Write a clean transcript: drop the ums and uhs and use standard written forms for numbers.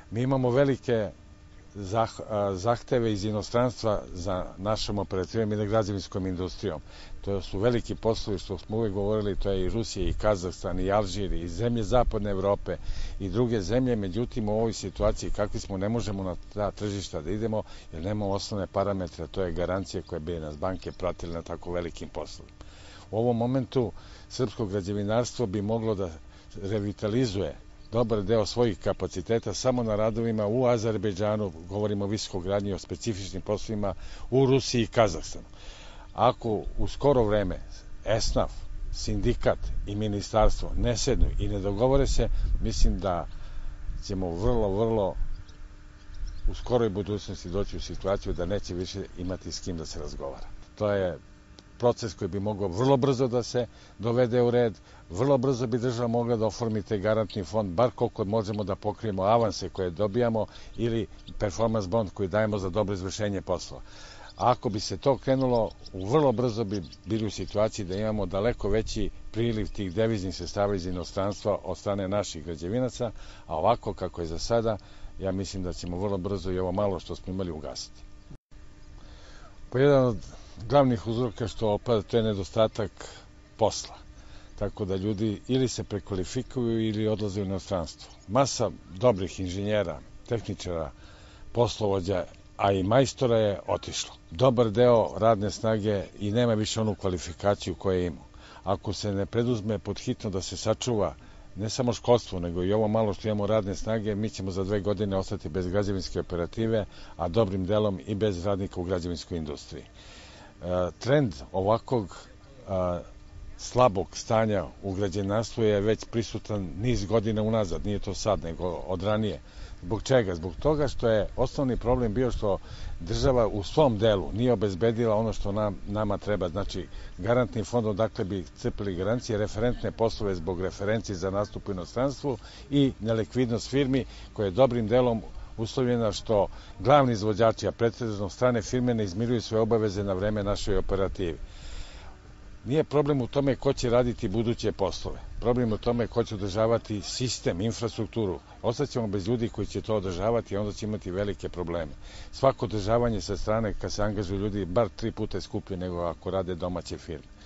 Mi imamo velike zahteve iz inostranstva za našom operativom i na građevinskom industrijom. To su veliki poslovi, što smo uvek govorili, to je i Rusija, i Kazahstan, i Alžir, i zemlje zapadne Evrope, i druge zemlje. Međutim, u ovoj situaciji kakvi smo, ne možemo na ta tržišta da idemo, jer nemamo osnovne parametre, to je garancija koje bi nas banke pratile na tako velikim poslovima. U ovom momentu srpsko građevinarstvo bi moglo da revitalizuje dobar deo svojih kapaciteta samo na radovima u Azerbejdžanu, govorimo o visokogradnji, o specifičnim poslovima u Rusiji i Kazahstanu. Ako u skoro vreme ESNAF, sindikat i ministarstvo ne sednu i ne dogovore se, mislim da ćemo vrlo u skoroj budućnosti doći u situaciju da neće više imati s kim da se razgovara. To je proces koji bi mogao vrlo brzo da se dovede u red, vrlo brzo bi država mogla da oformi taj garantni fond, bar koliko možemo da pokrijemo avanse koje dobijamo ili performance bond koji dajemo za dobro izvršenje poslova. A ako bi se to krenulo, vrlo brzo bi bili u situaciji da imamo daleko veći priliv tih deviznih sredstava iz inostranstva od strane naših građevinaca, a ovako kako je za sada, ja mislim da ćemo vrlo brzo i ovo malo što smo imali ugasiti. Jedan od glavnih uzroka što opada, to je nedostatak posla. Tako da ljudi ili se prekvalifikuju ili odlaze u inostranstvo. Masa dobrih inženjera, tehničara, poslovođa, a i majstora je otišlo. Dobar deo radne snage i nema više onu kvalifikaciju koju je imao. Ako se ne preduzme pod hitno da se sačuva ne samo školstvo, nego i ovo malo što imamo radne snage, mi ćemo za 2 godine ostati bez građevinske operative, a dobrim delom i bez radnika u građevinskoj industriji. Trend ovakvog slabog stanja u građevinarstvu je već prisutan niz godina unazad, nije to sad, nego od ranije. Zbog čega? Zbog toga što je osnovni problem bio što država u svom delu nije obezbedila ono što nama treba, znači garantni fond odakle bi crpili garancije, referentne poslove zbog referenci za nastup u inostranstvu i nelikvidnost firmi koja je dobrim delom uslovljena što glavni izvođači, a pretežno strane firme, ne izmiruju svoje obaveze na vreme našoj operativi. Nije problem u tome ko će raditi buduće poslove. Problem u tome ko će održavati sistem, infrastrukturu. Ostaćemo bez ljudi koji će to održavati i onda će imati velike probleme. Svako održavanje sa strane, kad se angažuju ljudi, bar 3 puta je skuplje nego ako rade domaće firme.